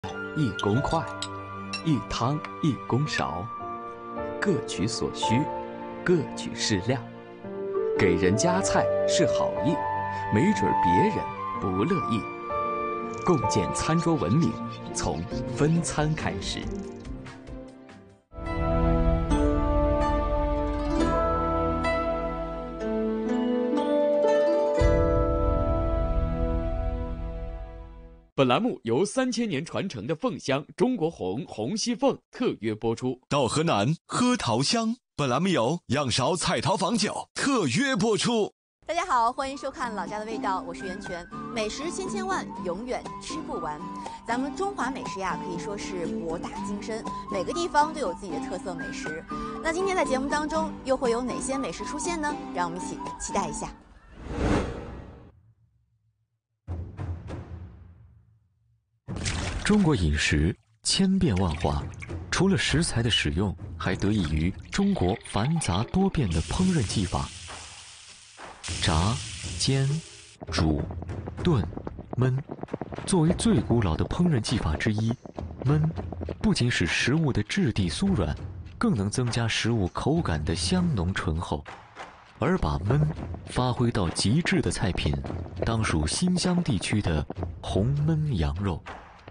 一公筷，一汤一公勺，各取所需，各取适量。给人夹菜是好意，没准别人不乐意。共建餐桌文明，从分餐开始。本栏目由3000年传承的凤香中国红红溪凤特约播出。 到河南喝桃香，本栏目由仰韶彩桃坊酒特约播出。 大家好，欢迎收看《老家的味道》，我是袁泉。美食千万，永远吃不完。咱们中华美食呀，可以说是博大精深，每个地方都有自己的特色美食。那今天在节目当中又会有哪些美食出现呢？让我们一起期待一下。 中国饮食千变万化，除了食材的使用，还得益于中国繁杂多变的烹饪技法。炸、煎、煮、炖、焖，作为最古老的烹饪技法之一，焖不仅使食物的质地酥软，更能增加食物口感的香浓醇厚。而把焖发挥到极致的菜品，当属新乡地区的红焖羊肉。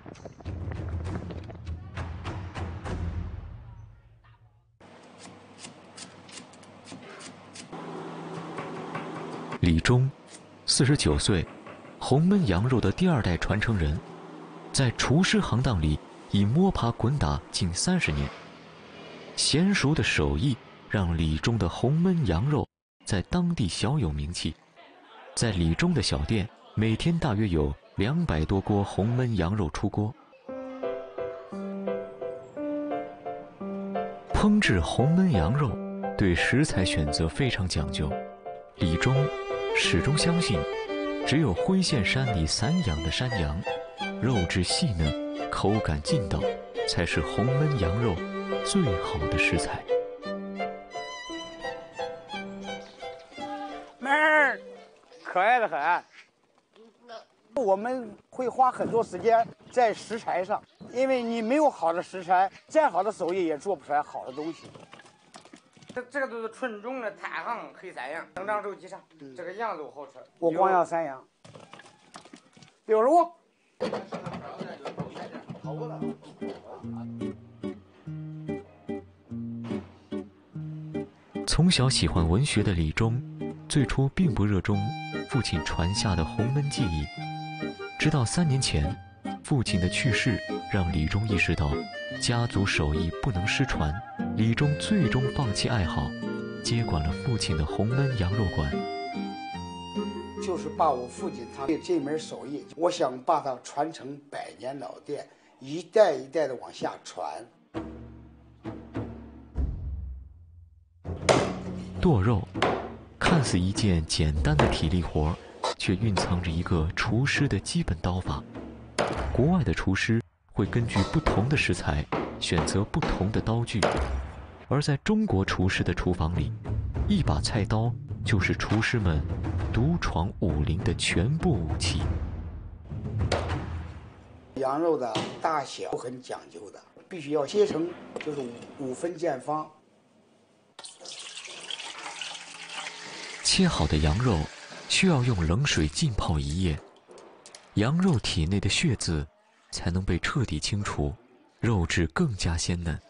李忠，49岁，红焖羊肉的第2代传承人，在厨师行当里已摸爬滚打近30年。娴熟的手艺让李忠的红焖羊肉在当地小有名气。在李忠的小店，每天大约有200多锅红焖羊肉出锅。烹制红焖羊肉对食材选择非常讲究，李忠始终相信，只有徽县山里散养的山羊，肉质细嫩，口感劲道，才是红焖羊肉最好的食材。 妹儿，可爱的很。我们会花很多时间在食材上，因为你没有好的食材，再好的手艺也做不出来好的东西。 这个都是纯种的太行黑山羊，生长周期长，这个羊肉好吃。 我光要3羊，65。 从小喜欢文学的李忠，最初并不热衷父亲传下的红焖技艺，直到3年前，父亲的去世让李忠意识到家族手艺不能失传。李忠最终放弃爱好，接管了父亲的红焖羊肉馆。 就是把我父亲他的这门手艺，我想把它传承100年老店，一代一代的往下传。 剁肉看似一件简单的体力活，却蕴藏着一个厨师的基本刀法。国外的厨师会根据不同的食材选择不同的刀具，而在中国厨师的厨房里，一把菜刀就是厨师们独闯武林的全部武器。 羊肉的大小很讲究的，必须要切成就是5分见方。 切好的羊肉需要用冷水浸泡1夜，羊肉体内的血渍才能被彻底清除，肉质更加鲜嫩。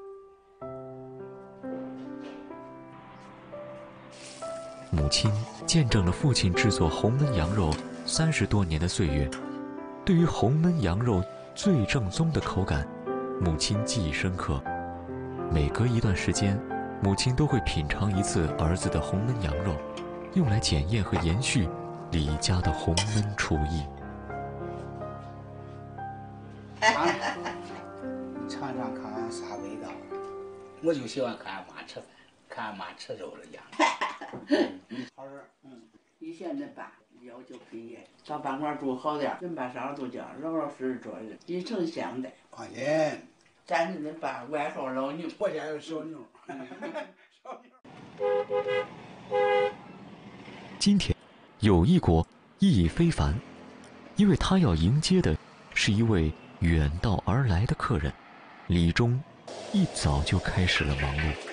母亲见证了父亲制作红焖羊肉30多年的岁月，对于红焖羊肉最正宗的口感，母亲记忆深刻。每隔一段时间，母亲都会品尝一次儿子的红焖羊肉，用来检验和延续李家的红焖厨艺。 尝尝看看啥味道？我就喜欢看俺妈吃饭，看俺妈吃肉的样子。好吃。 以前的爸要求毕业，到饭馆住好点，人把啥都叫老老实实做的，一成相待。 放心。 咱是的爸外号老牛， 我家有小牛。 今天有一国意义非凡，因为他要迎接的是一位远道而来的客人，李忠一早就开始了忙碌。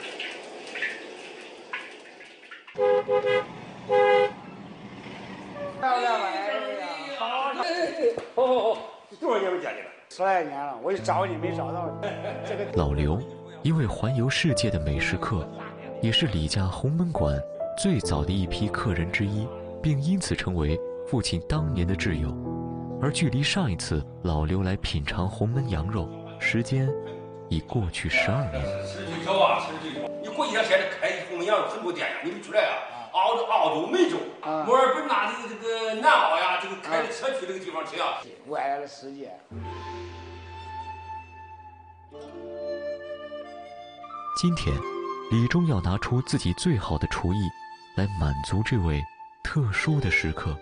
漂亮了，哎呀，好， 多少年没见你了 ？10来年了，我就找你没找到你。这个老刘，一位环游世界的美食客，也是李家红焖馆最早的一批客人之一，并因此成为父亲当年的挚友。而距离上一次老刘来品尝红焖羊肉，时间已过去12年。 吃最少啊，吃最少。你过几天现在开红焖羊肉很多店呀，你没出来啊？澳洲、美洲、墨尔本呐，这个南澳呀，这个开着车去这个地方吃啊。 外来的世界。 今天，李忠要拿出自己最好的厨艺，来满足这位特殊的时刻。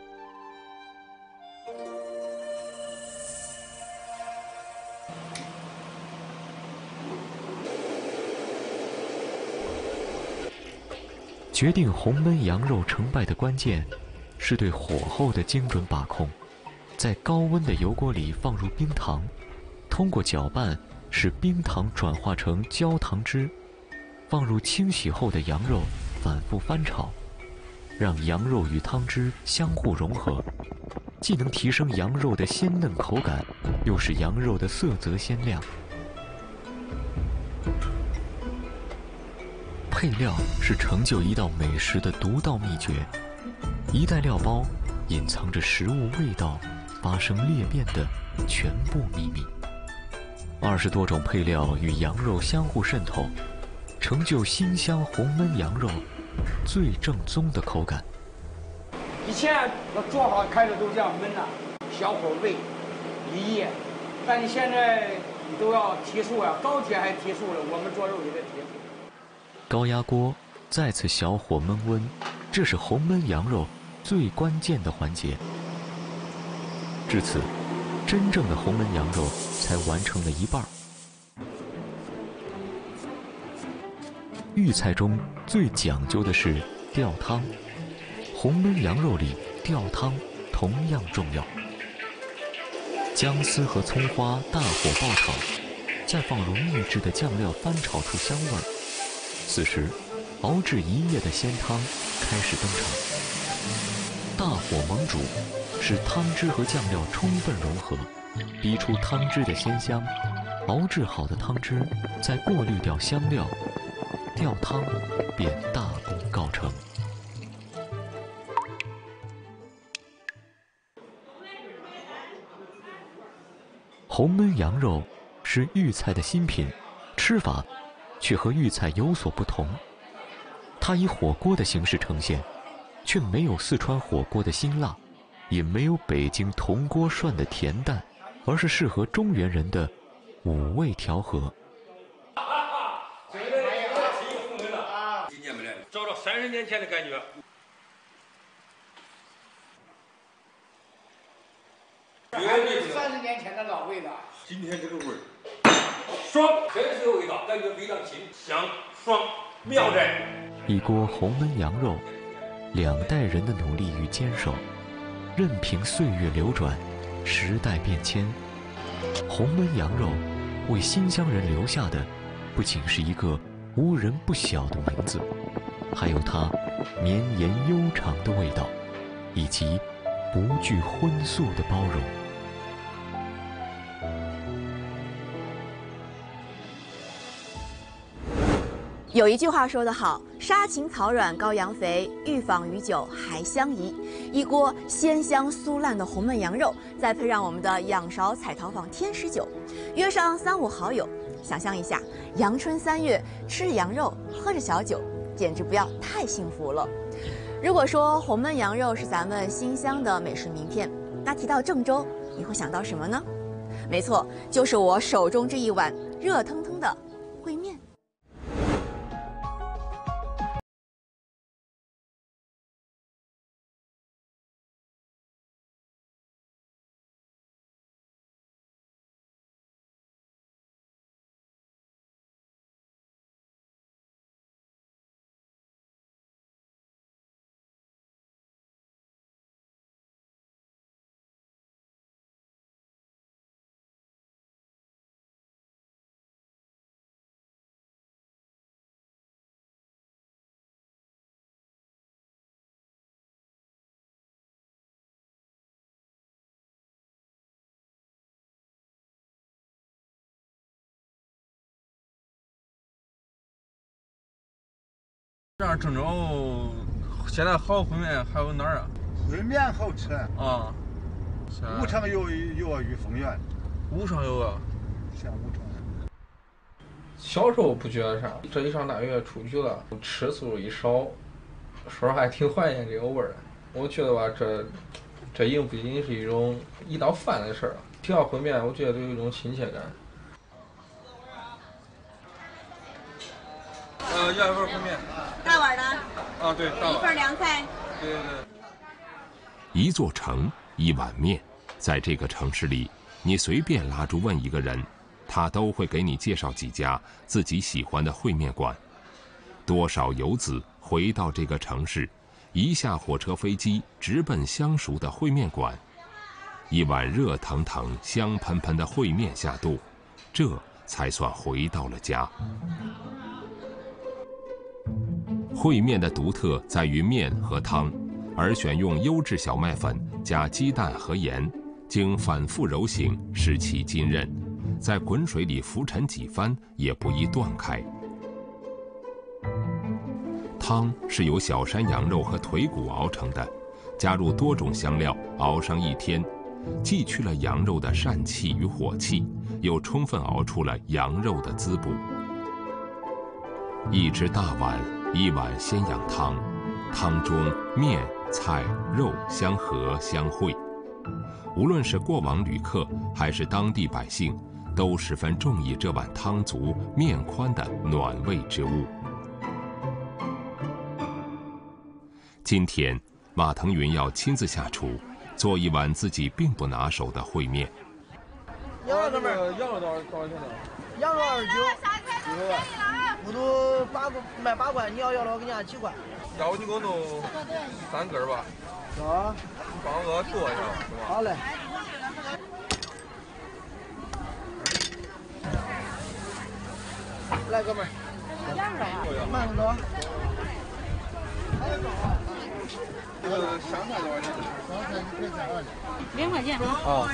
决定红焖羊肉成败的关键，是对火候的精准把控。在高温的油锅里放入冰糖，通过搅拌使冰糖转化成焦糖汁，放入清洗后的羊肉，反复翻炒，让羊肉与汤汁相互融合，既能提升羊肉的鲜嫩口感，又使羊肉的色泽鲜亮。配料是成就一道美食的独到秘诀，一袋料包隐藏着食物味道发生裂变的全部秘密。20多种配料与羊肉相互渗透，成就新香红焖羊肉最正宗的口感。 以前我做好开始都这样焖呐，小火煨、一夜，但你现在你都要提速呀，高铁还提速了，我们做肉也得提速。 高压锅再次小火焖温，这是红焖羊肉最关键的环节。至此，真正的红焖羊肉才完成了一半。豫菜中最讲究的是吊汤，红焖羊肉里吊汤同样重要。姜丝和葱花大火爆炒，再放入秘制的酱料翻炒出香味儿。此时，熬制1夜的鲜汤开始登场。大火猛煮，使汤汁和酱料充分融合，逼出汤汁的鲜香。熬制好的汤汁再过滤掉香料，吊汤便大功告成。红焖羊肉是豫菜的新品，吃法却和豫菜有所不同。它以火锅的形式呈现，却没有四川火锅的辛辣，也没有北京铜锅涮的甜淡，而是适合中原人的5味调和。 今年没来，找到30年前的感觉。绝对是 30年前的老味道。 今天这个味儿爽，这是个味道，感觉非常新香爽妙哉。 一锅红焖羊肉，2代人的努力与坚守，任凭岁月流转，时代变迁，红焖羊肉为新乡人留下的不仅是一个无人不晓的名字，还有它绵延悠长的味道，以及不惧荤素的包容。 有一句话说得好，杀禽草软羔羊肥，预防鱼酒还相宜。一锅鲜香酥烂的红焖羊肉，再配上我们的仰韶彩陶坊天使酒，约上3、5好友，想象一下，阳春3月吃着羊肉，喝着小酒，简直不要太幸福了。如果说红焖羊肉是咱们新乡的美食名片，那提到郑州，你会想到什么呢？没错，就是我手中这一碗热腾腾的烩面。 这样郑州现在好烩面还有哪儿啊？ 烩面好吃啊。 武昌有御风园。 武昌有啊。 像武昌。 小时候不觉得啥，这一上大学出去了，吃素一少，说实话还挺怀念这个味儿的。我觉得吧，这已经不仅仅是一道饭的事儿了。提到烩面，我觉得都有一种亲切感。要一份烩面。 大碗的。 啊，对，大碗。 一份凉菜。 对对对。 一座城，一碗面，在这个城市里，你随便拉住问一个人，他都会给你介绍几家自己喜欢的烩面馆。多少游子回到这个城市，一下火车飞机直奔相熟的烩面馆，一碗热腾腾、香喷喷的烩面下肚，这才算回到了家。烩面的独特在于面和汤，而选用优质小麦粉加鸡蛋和盐，经反复揉醒，使其筋韧，在滚水里浮沉几番也不易断开。汤是由小山羊肉和腿骨熬成的，加入多种香料熬上1天，既去了羊肉的膻气与火气，又充分熬出了羊肉的滋补。一只大碗，一碗鲜羊汤，汤中面、菜、肉相合相汇。无论是过往旅客还是当地百姓，都十分中意这碗汤足面宽的暖胃之物。今天，马腾云要亲自下厨，做一碗自己并不拿手的烩面。 羊肉哥们儿，羊肉多少钱呢？ 羊肉29，不都卖8块，你要的我给你按7块。 要不你给我弄3根吧。 啊， 帮我做一下，是吧？ 好嘞。来，哥们儿。 羊肉。 慢着。 香菜多少钱？ 香菜1块钱 2块钱。 哦。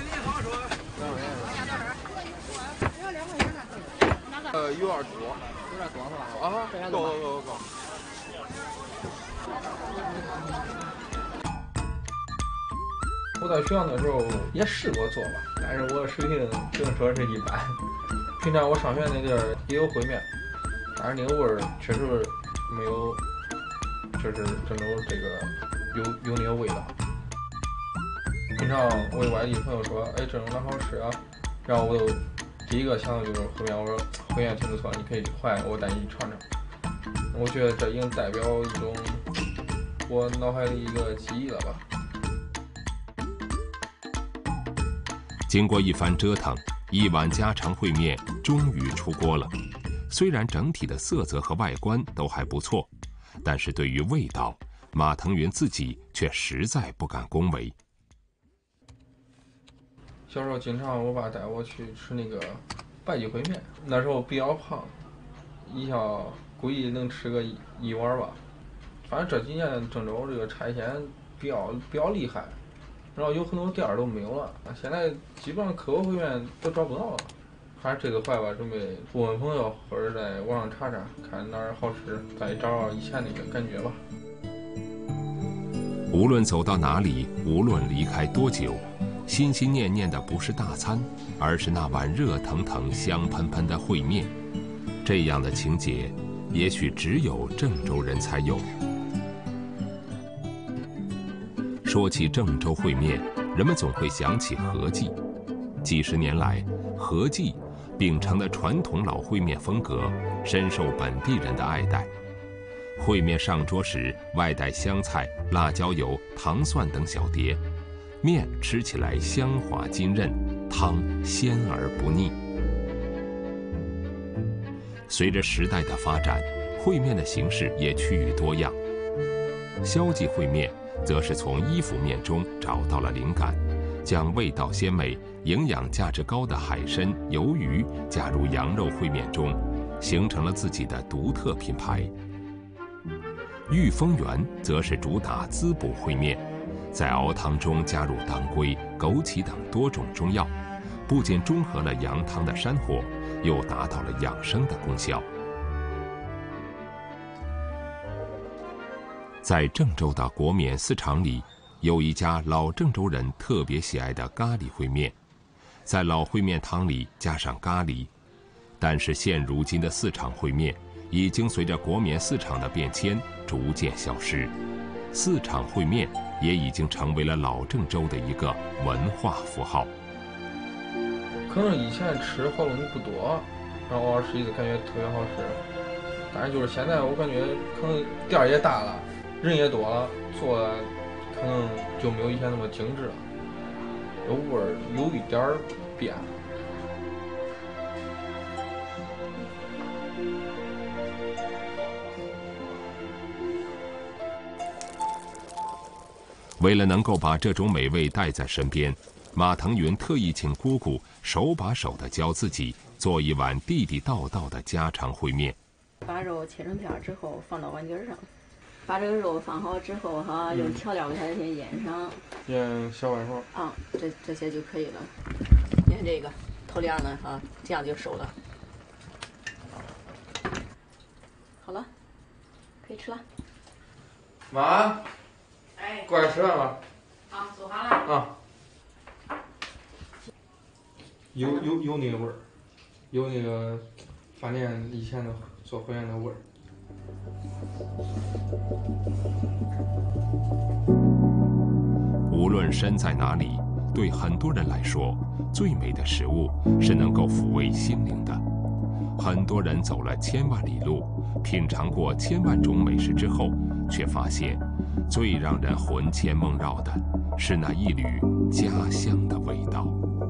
有点多。 有点多是吧？ 啊，够。我在学校的时候也试过做吧，但是我水平只能说是一般。平常我上学那地儿也有烩面，但是那个味儿确实没有，就是郑州这个有那个味道。平常我外地朋友说，哎，郑州哪好吃啊？然后我就第一个想到就是烩面，我说烩面挺不错，你可以回来我带你尝尝。我觉得这已经代表一种我脑海里一个记忆了吧。 经过一番折腾，一碗家常烩面终于出锅了。虽然整体的色泽和外观都还不错，但是对于味道，马腾云自己却实在不敢恭维。 小时候经常我爸带我去吃那个白吉烩面，那时候比较胖，一下估计能吃个1碗吧。反正这几年郑州这个拆迁比较厉害，然后有很多店儿都没有了，现在基本上可口烩面都找不到了。还是这个怀吧，准备问问朋友或者在网上查查，看哪儿好吃，再找找以前那个感觉吧。 无论走到哪里，无论离开多久，心心念念的不是大餐，而是那碗热腾腾、香喷喷的烩面。这样的情节，也许只有郑州人才有。说起郑州烩面，人们总会想起和记。几十年来，和记秉承了传统老烩面风格，深受本地人的爱戴。烩面上桌时，外带香菜、辣椒油、糖蒜等小碟，面吃起来香滑筋韧，汤鲜而不腻。随着时代的发展，烩面的形式也趋于多样。萧记烩面则是从伊府面中找到了灵感，将味道鲜美、营养价值高的海参、鱿鱼加入羊肉烩面中，形成了自己的独特品牌。御风园则是主打滋补烩面，在熬汤中加入当归、枸杞等多种中药，不仅中和了羊汤的山火，又达到了养生的功效。 在郑州的国棉市场里，有一家老郑州人特别喜爱的咖喱烩面，在老烩面汤里加上咖喱。但是现如今的市场烩面已经随着国棉市场的变迁逐渐消失，市场烩面也已经成为了老郑州的一个文化符号。 可能以前吃好东西不多，然后偶尔吃一次感觉特别好吃。但是就是现在我感觉可能店儿也大了，人也多了，做的可能就没有以前那么精致了，这味儿有一点儿变。 为了能够把这种美味带在身边，马腾云特意请姑姑手把手地教自己做一碗地地道道的家常烩面。 把肉切成片之后放到碗底上，把这个肉放好之后哈，用调料给它先腌上， 腌小半熟啊，这些就可以了。你看这个透亮的哈，这样就熟了。好了，可以吃了。 妈， 哎， 过来吃饭吧。 啊，做好了。 啊。有那个味儿，有那个饭店以前的做烩面的味儿。 无论身在哪里，对很多人来说，最美的食物是能够抚慰心灵的。很多人走了千万里路，品尝过千万种美食之后，却发现，最让人魂牵梦绕的是那一缕家乡的味道。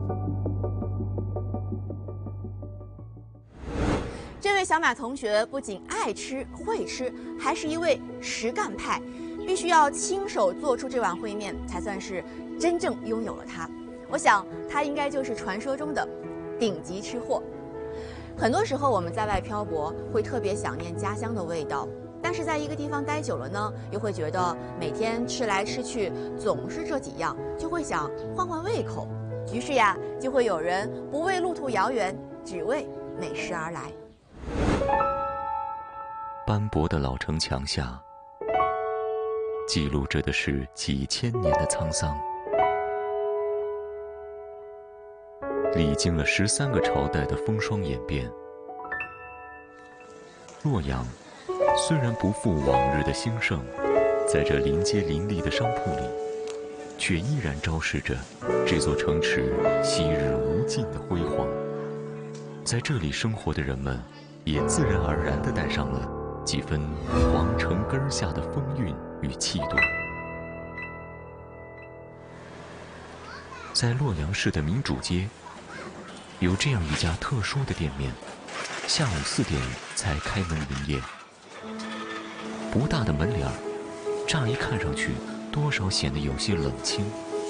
这位小马同学不仅爱吃会吃，还是一位实干派，必须要亲手做出这碗烩面，才算是真正拥有了它。我想他应该就是传说中的顶级吃货。很多时候我们在外漂泊，会特别想念家乡的味道，但是在一个地方待久了呢，又会觉得每天吃来吃去总是这几样，就会想换换胃口。于是呀，就会有人不为路途遥远，只为美食而来。 斑驳的老城墙下，记录着的是几千年的沧桑。历经了13个朝代的风霜演变，洛阳虽然不复往日的兴盛，在这临街林立的商铺里，却依然昭示着这座城池昔日无尽的辉煌。在这里生活的人们，也自然而然地带上了几分皇城根下的风韵与气度。在洛阳市的民主街，有这样一家特殊的店面，下午4点才开门营业。不大的门脸儿，乍一看上去多少显得有些冷清，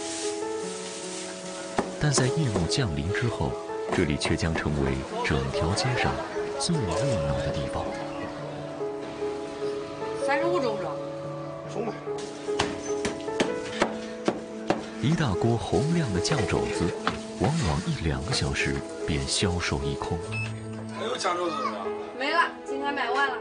但在夜幕降临之后，这里却将成为整条街上最热闹的地方。 35中是吧？ 中吧。 一大锅红亮的酱肘子，往往1-2个小时便销售一空。 还有酱肘子吗？ 没了，今天卖完了。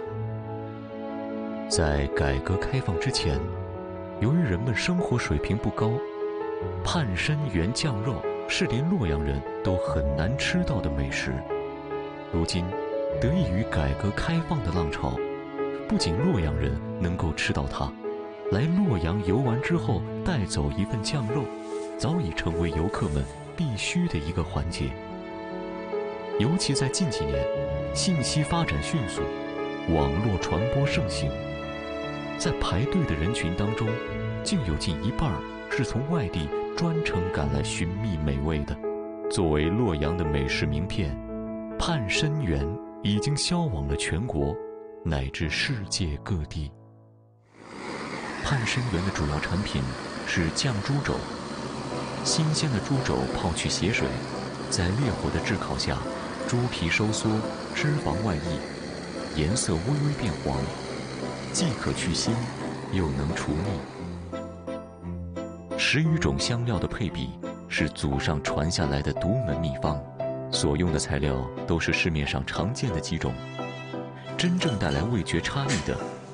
在改革开放之前，由于人们生活水平不高，盼参园酱肉是连洛阳人都很难吃到的美食。如今，得益于改革开放的浪潮，不仅洛阳人能够吃到它，来洛阳游玩之后带走一份酱肉，早已成为游客们必须的一个环节。尤其在近几年，信息发展迅速，网络传播盛行，在排队的人群当中，竟有近一半是从外地专程赶来寻觅美味的。作为洛阳的美食名片，盼参园已经销往了全国乃至世界各地。盼参园的主要产品是酱猪肘，新鲜的猪肘泡去血水，在烈火的炙烤下，猪皮收缩，脂肪外溢，颜色微微变黄，既可去腥，又能除腻。10余种香料的配比是祖上传下来的独门秘方，所用的材料都是市面上常见的几种。真正带来味觉差异的，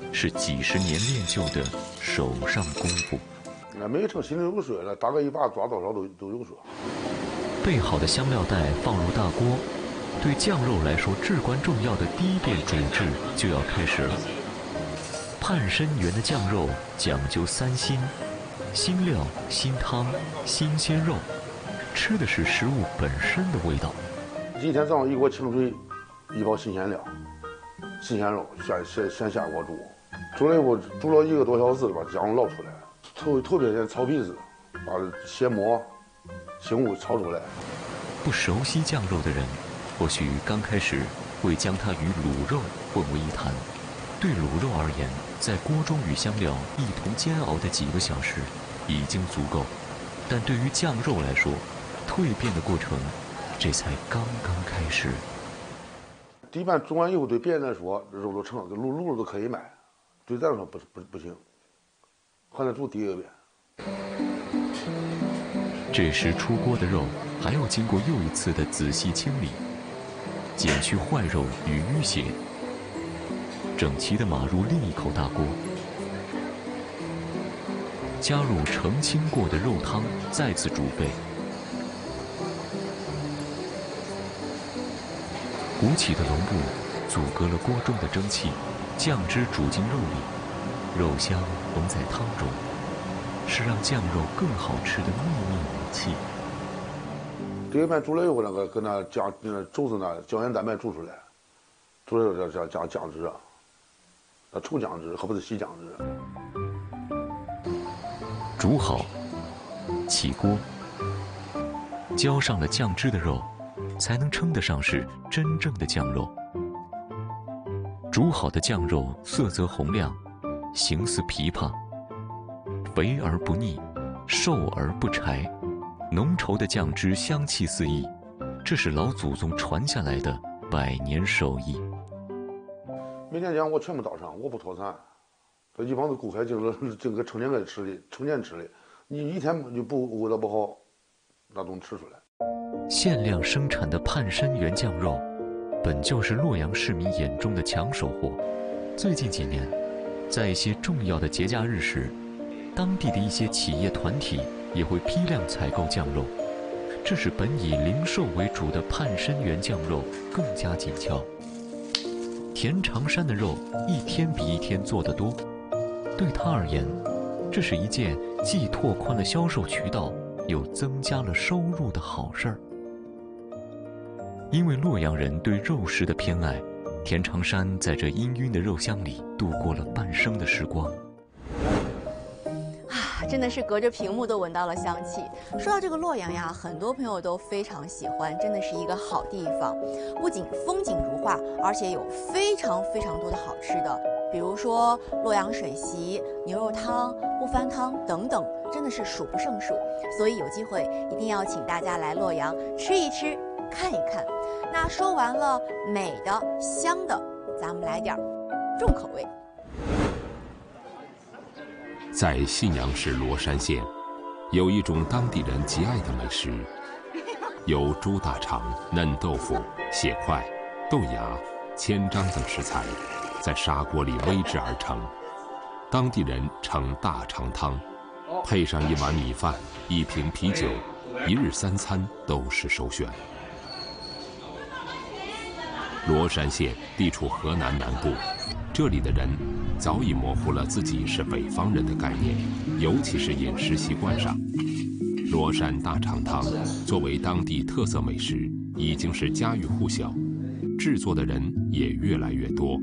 是几十年练就的手上功夫。 每个称心里有水了，大概一把抓多少都有数。 备好的香料袋放入大锅，对酱肉来说至关重要的第一遍煮制就要开始了。盼参园的酱肉讲究3新：新料、新汤、新鲜肉，吃的是食物本身的味道。 一天早上一锅清水，一包新鲜料，新鲜肉先下锅煮，煮了以后煮了1个多小时，把酱捞出来。头边先炒皮子，把血沫、腥物炒出来。 不熟悉酱肉的人，或许刚开始会将它与卤肉混为一谈。对卤肉而言，在锅中与香料一同煎熬的几个小时已经足够，但对于酱肉来说，蜕变的过程这才刚刚开始。 一般煮完以后，对别人来说肉都成了，卤肉都可以卖，对咱来说不行。还得煮第2遍。 这时出锅的肉还要经过又一次的仔细清理，剪去坏肉与淤血，整齐地码入另一口大锅，加入澄清过的肉汤，再次煮沸。鼓起的笼布阻隔了锅中的蒸汽，酱汁煮进肉里，肉香融在汤中，是让酱肉更好吃的秘密武器。 这一遍煮了以后，跟那肘子那胶原蛋白煮出来，煮了以后加酱汁，稠酱汁，可不是稀酱汁。 煮好，起锅，浇上了酱汁的肉，才能称得上是真正的酱肉。煮好的酱肉色泽红亮，形似枇杷，肥而不腻，瘦而不柴，浓稠的酱汁香气四溢，这是老祖宗传下来的100年手艺。 每天酱我全部倒上，我不脱产。这一帮子顾客就是这个成年吃的，你一天就不味道不好，那都能吃出来。 限量生产的盼参园酱肉，本就是洛阳市民眼中的抢手货。最近几年，在一些重要的节假日时，当地的一些企业团体也会批量采购酱肉，这使本以零售为主的盼参园酱肉更加紧俏。田长山的肉一天比一天做得多，对他而言，这是一件既拓宽了销售渠道，又增加了收入的好事儿。因为洛阳人对肉食的偏爱，田长山在这氤氲的肉香里度过了半生的时光。 真的是隔着屏幕都闻到了香气。说到这个洛阳呀，很多朋友都非常喜欢，真的是一个好地方。不仅风景如画，而且有非常多的好吃的，比如说洛阳水席、牛肉汤、不翻汤等等，真的是数不胜数。所以有机会一定要请大家来洛阳吃一吃、看一看。那说完了美的、香的，咱们来点重口味。 在信阳市罗山县，有一种当地人极爱的美食，由猪大肠、嫩豆腐、血块、豆芽、千张等食材在砂锅里煨制而成。当地人称大肠汤，配上1碗米饭、1瓶啤酒，1日3餐都是首选。罗山县地处河南南部，这里的人早已模糊了自己是北方人的概念，尤其是饮食习惯上。罗山大肠汤作为当地特色美食，已经是家喻户晓，制作的人也越来越多。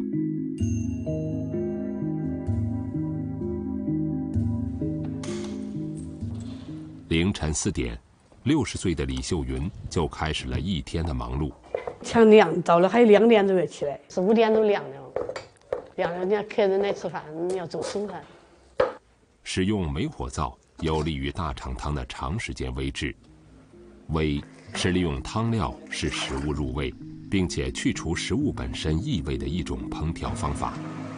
凌晨4点，60岁的李秀云就开始了一天的忙碌。 抢亮，到了还有2点钟要起来，4、5点都亮了。亮了，人家客人来吃饭，要做剩饭。 使用煤火灶有利于大肠汤的长时间煨制。煨是利用汤料使食物入味，并且去除食物本身异味的一种烹调方法。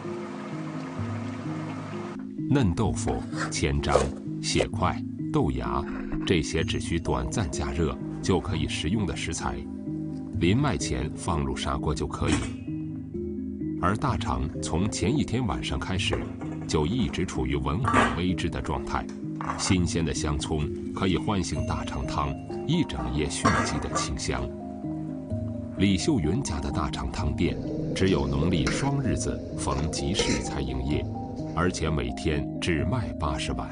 嫩豆腐、千张、血块、豆芽，这些只需短暂加热就可以食用的食材，临卖前放入砂锅就可以。 而大肠从前一天晚上开始，就一直处于文火煨制的状态。新鲜的香葱可以唤醒大肠汤一整夜蓄积的清香。李秀云家的大肠汤店只有农历双日子逢集市才营业，而且每天只卖80碗。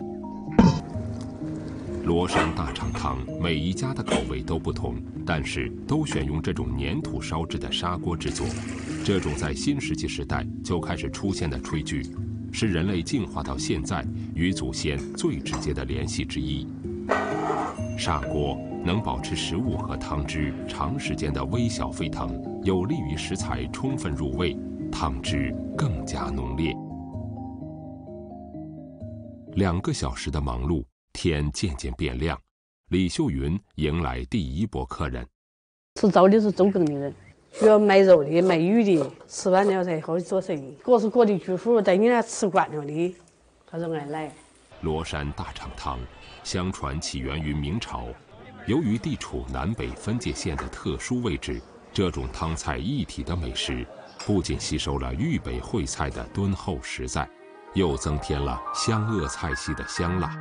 罗山大肠汤每一家的口味都不同，但是都选用这种粘土烧制的砂锅制作。这种在新石器时代就开始出现的炊具，是人类进化到现在与祖先最直接的联系之一。砂锅能保持食物和汤汁长时间的微小沸腾，有利于食材充分入味，汤汁更加浓烈。2个小时的忙碌，天渐渐变亮，李秀云迎来第一波客人。 吃早的是周更的人，主要卖肉的、卖鱼的，吃完了才好做生意。各是各的居户，带你俩吃惯了的，他就爱来。 罗山大肠汤，相传起源于明朝。由于地处南北分界线的特殊位置，这种汤菜一体的美食，不仅吸收了豫北烩菜的敦厚实在，又增添了湘鄂菜系的香辣。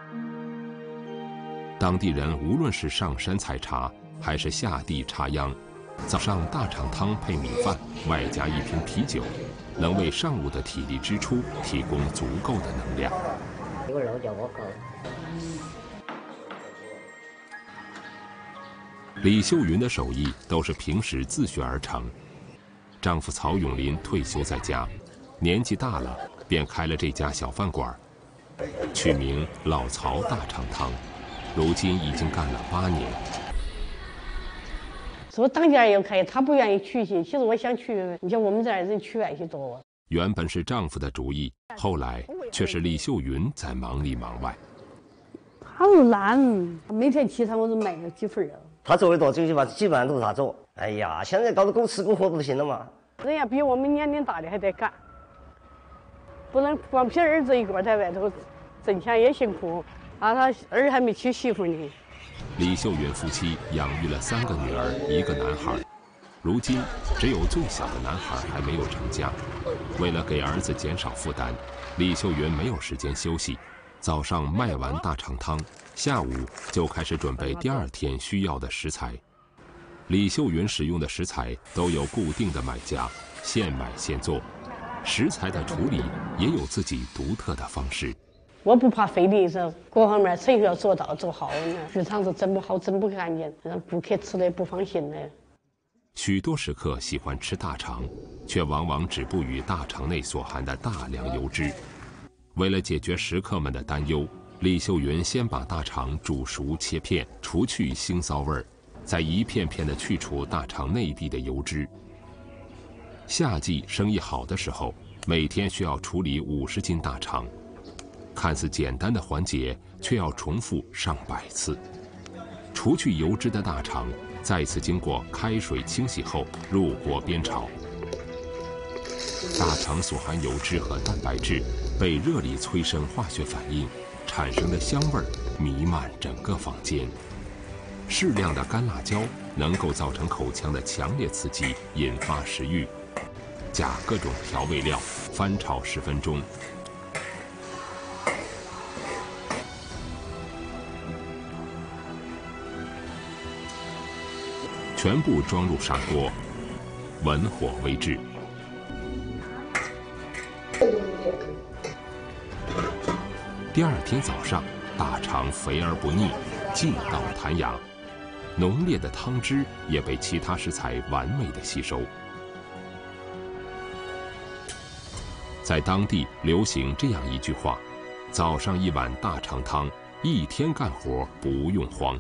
当地人无论是上山采茶，还是下地插秧，早上大肠汤配米饭，外加一瓶啤酒，能为上午的体力支出提供足够的能量。 有肉叫我搞。 李秀云的手艺都是平时自学而成。丈夫曹永林退休在家，年纪大了，便开了这家小饭馆，取名老曹大肠汤，如今已经干了8年。 说当家要开，他不愿意娶去，其实我想娶，你像我们这儿人娶外去多。 原本是丈夫的主意，后来却是李秀云在忙里忙外。 他懒，每天起床我都卖了几份了。 他作为做这些吧，基本上都是他做。哎呀，现在搞得狗吃狗活不行了嘛。 人家比我们年龄大的还得干，不能光凭儿子一个在外头挣钱也辛苦啊。他儿还没娶媳妇呢。 李秀云夫妻养育了3个女儿，1个男孩，如今只有最小的男孩还没有成家。为了给儿子减少负担，李秀云没有时间休息，早上卖完大肠汤，下午就开始准备第2天需要的食材。李秀云使用的食材都有固定的买家，现买现做，食材的处理也有自己独特的方式。 我不怕费力，是各方面程序要做到做好呢。剧场是整不好、整不干净，让顾客吃的不放心的。 许多食客喜欢吃大肠，却往往止步于大肠内所含的大量油脂。为了解决食客们的担忧，李秀云先把大肠煮熟切片，除去腥臊味儿，再一片片地去除大肠内壁的油脂。夏季生意好的时候，每天需要处理50斤大肠，看似简单的环节，却要重复上百次。除去油脂的大肠，再次经过开水清洗后入锅煸炒。大肠所含油脂和蛋白质被热力催生化学反应，产生的香味儿弥漫整个房间。适量的干辣椒能够造成口腔的强烈刺激，引发食欲。加各种调味料，翻炒10分钟。全部装入砂锅，文火煨制。第2天早上，大肠肥而不腻，劲道弹牙，浓烈的汤汁也被其他食材完美的吸收。在当地流行这样一句话：早上1碗大肠汤，1天干活不用慌。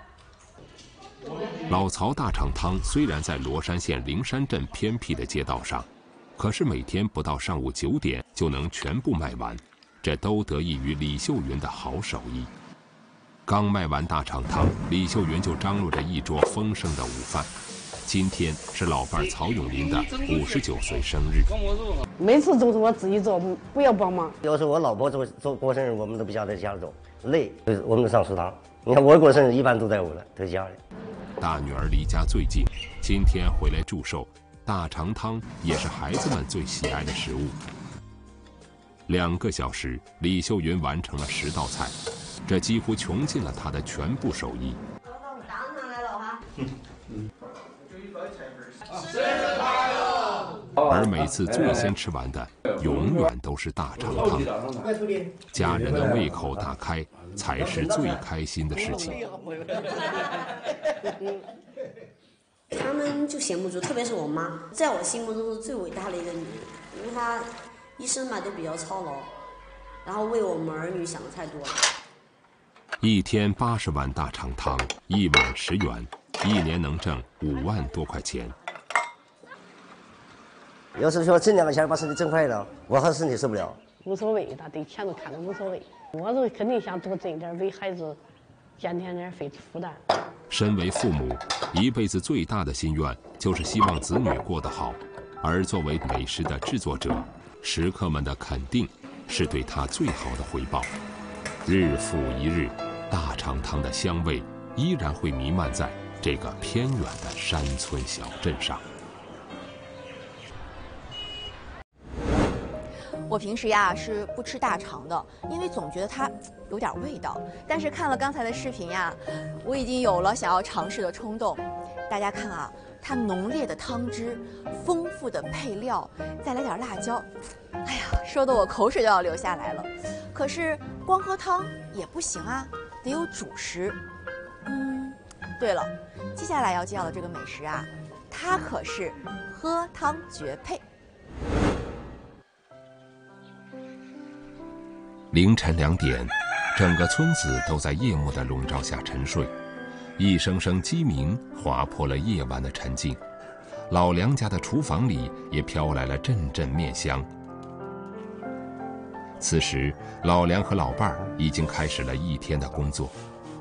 老曹大肠汤虽然在罗山县灵山镇偏僻的街道上，可是每天不到上午9点就能全部卖完，这都得益于李秀云的好手艺。刚卖完大肠汤，李秀云就张罗着一桌丰盛的午饭。今天是老伴曹永林的59岁生日。 每次都是我自己做，不要帮忙。 要是我老婆做过生日，我们都不晓得家里做，累，我们都上食堂。你看我过生日一般都在屋了，在家里。 大女儿离家最近，今天回来祝寿， 大肠汤也是孩子们最喜爱的食物。2个小时，李秀云完成了10道菜，这几乎穷尽了她的全部手艺。而每次最先吃完的，永远都是大肠汤。家人的胃口打开，才是最开心的事情。 他们就羡慕住，特别是我妈，在我心目中是最伟大的一个女人，因为她一生嘛都比较操劳，然后为我们儿女想的太多了。 一天80碗大肠汤，1碗10元，1年能挣5万多块钱。 要是说挣2个钱把身体挣坏了，我和身体受不了。 无所谓，他对钱都看得无所谓。我是肯定想多挣一点，为孩子减轻点费负担。 身为父母，一辈子最大的心愿就是希望子女过得好，而作为美食的制作者，食客们的肯定是对他最好的回报。日复一日，大肠汤的香味依然会弥漫在这个偏远的山村小镇上。 我平时呀是不吃大肠的，因为总觉得它有点味道。但是看了刚才的视频呀，我已经有了想要尝试的冲动。大家看啊，它浓烈的汤汁，丰富的配料，再来点辣椒，哎呀，说的我口水都要流下来了。可是光喝汤也不行啊，得有主食。对了，接下来要介绍的这个美食啊，它可是喝汤绝配。 凌晨2点，整个村子都在夜幕的笼罩下沉睡，一声声鸡鸣划破了夜晚的沉静。老梁家的厨房里也飘来了阵阵面香。此时，老梁和老伴儿已经开始了一天的工作。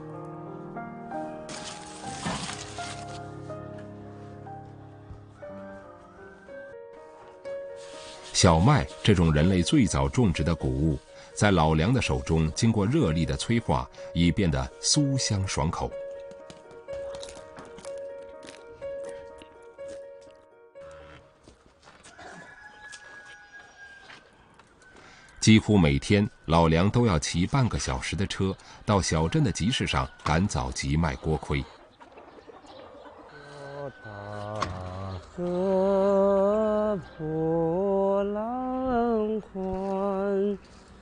小麦这种人类最早种植的谷物，在老梁的手中经过热力的催化，已变得酥香爽口。几乎每天，老梁都要骑半个小时的车到小镇的集市上赶早集卖锅盔。 河波浪宽，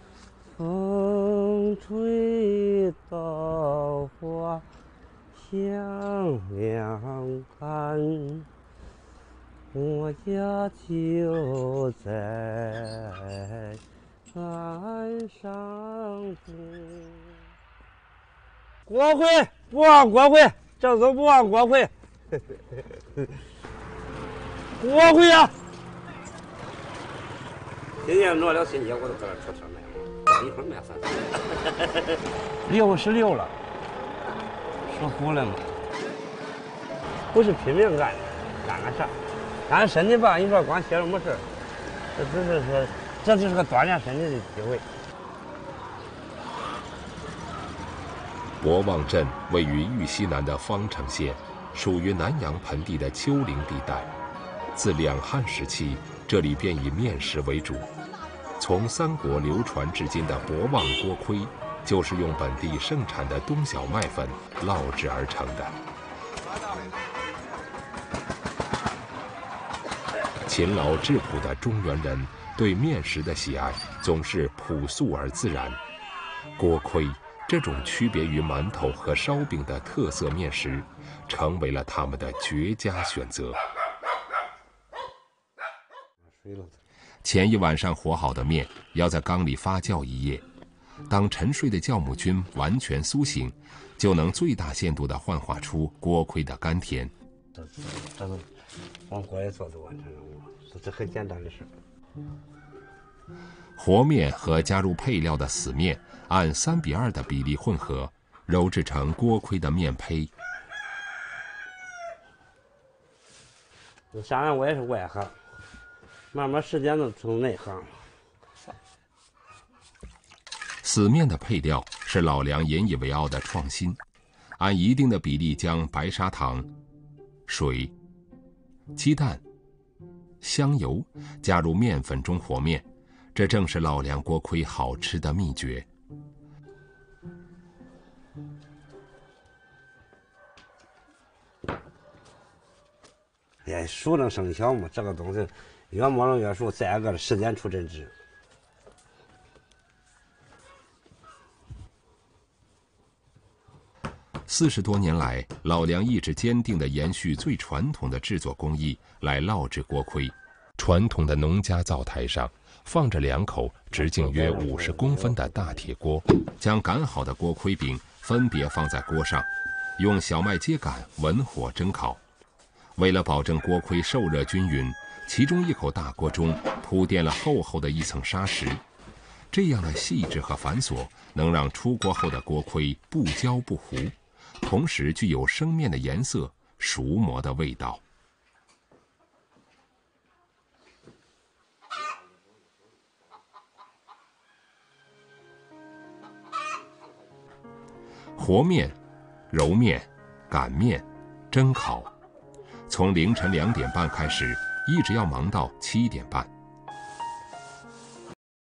风吹稻花香两岸，我家就在岸上住。国徽不忘国徽，郑州不忘国徽。国徽啊！今年挪了新街，我都搁这车卖，一会儿卖36了，说糊了嘛。不是拼命干的，干个啥？干身体吧，你说光歇着没事，这只是说，这就是个锻炼身体的机会。 博望镇位于豫西南的方城县，属于南阳盆地的丘陵地带。自两汉时期，这里便以面食为主。从三国流传至今的博望锅盔，就是用本地盛产的冬小麦粉烙制而成的。勤劳质朴的中原人对面食的喜爱总是朴素而自然。锅盔这种区别于馒头和烧饼的特色面食，成为了他们的绝佳选择。前一晚上和好的面要在缸里发酵1夜，当沉睡的酵母菌完全苏醒，就能最大限度地幻化出锅盔的甘甜。 这个往锅里做就完成了，这很简单的事。 和面和加入配料的死面按3:2的比例混合，揉制成锅盔的面胚。 下面我也是外行。慢慢时间都成内行了。 死面的配料是老梁引以为傲的创新，按一定的比例将白砂糖、水、鸡蛋、 香油，加入面粉中和面，这正是老梁锅盔好吃的秘诀。 熟能生巧嘛，这个东西越磨成越熟，再一个时间出真知。 40多年来，老梁一直坚定地延续最传统的制作工艺来烙制锅盔。传统的农家灶台上放着2口直径约50公分的大铁锅，将擀好的锅盔饼分别放在锅上，用小麦秸秆文火蒸烤。为了保证锅盔受热均匀，其中一口大锅中铺垫了厚厚的一层砂石。这样的细致和繁琐，能让出锅后的锅盔不焦不糊，同时具有生面的颜色、熟磨的味道。和面、揉面、擀面、蒸烤，从凌晨2点半开始，一直要忙到7点半。